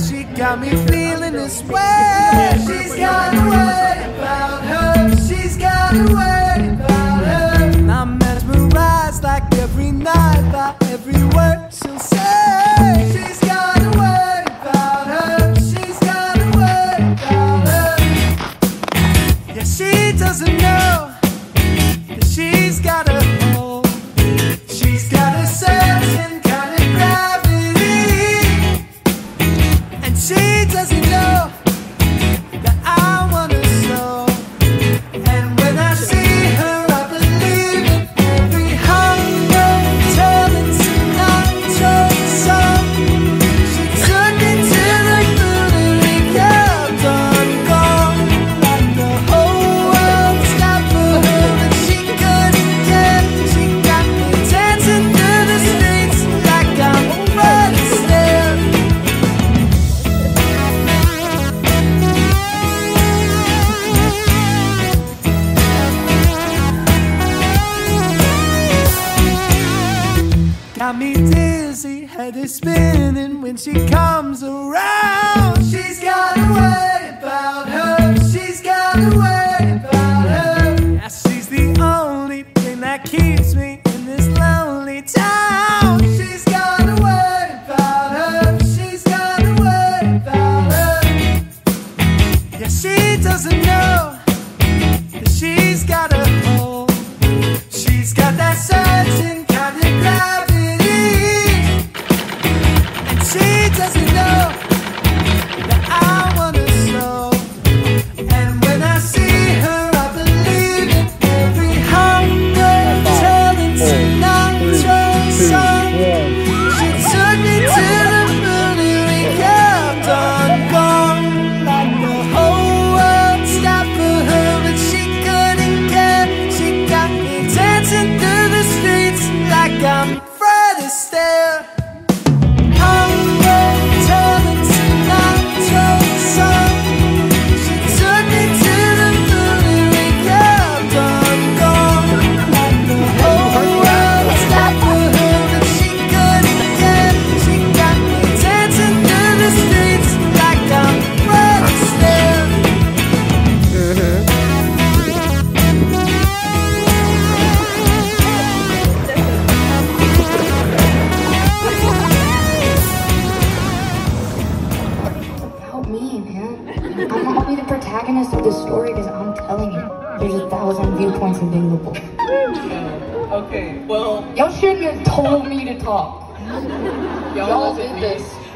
She got me feeling this way. She's got a way about her. She's got a way about her. I'm mesmerized like every night by every word she'll say. She's got a way about her. She's got a way about her. Yeah, she doesn't know that she's got a hold. She's got a certain kind of gravity, and she doesn't know that I want her so. And when I see her, I believe in every hunger turning to nitro song. She took me to the moon and we kept on going, like the whole world stopped for her, but she couldn't care. She got me dancing through the streets like I'm a Fred Astaire. Got me dizzy, head is spinning when she comes around. She's got a way about her. She's got a way about her. Yeah, she's the only thing that keeps me in this lonely town. She's got a way about her. She's got a way about her. Yeah, she doesn't know that she's got a hold. She's got that certain kind of gravity, and she doesn't know that I want her so. And when I see her, I believe in every hunger turning to nitro song. She took me to the moon and we kept on going, like the whole world stopped for her, but she couldn't care. She got me dancing through the streets like I'm Fred Astaire. Hunger turning to nitro song. She took me to the moon and we kept on going, like the whole world stopped for her, but she couldn't care. She got me dancing through the streets like I'm Fred Astaire. Help me, man. I'll be the protagonist of this story because I'm telling it. There's 1,000 viewpoints available. Okay, well, Y'all shouldn't have told me to talk. Y'all did this.